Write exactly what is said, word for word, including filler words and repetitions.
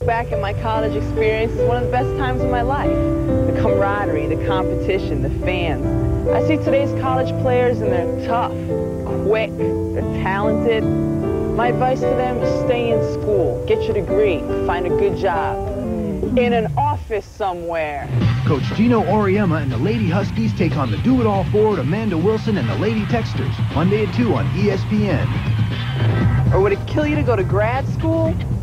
back at my college experience, it's one of the best times of my life. The camaraderie, the competition, the fans. I see today's college players and they're tough, quick, they're talented. My advice to them is stay in school, get your degree, find a good job, in an office somewhere. Coach Gino Auriemma and the Lady Huskies take on the do-it-all forward Amanda Wilson and the Lady Texters, Monday at two on E S P N. Or would it kill you to go to grad school?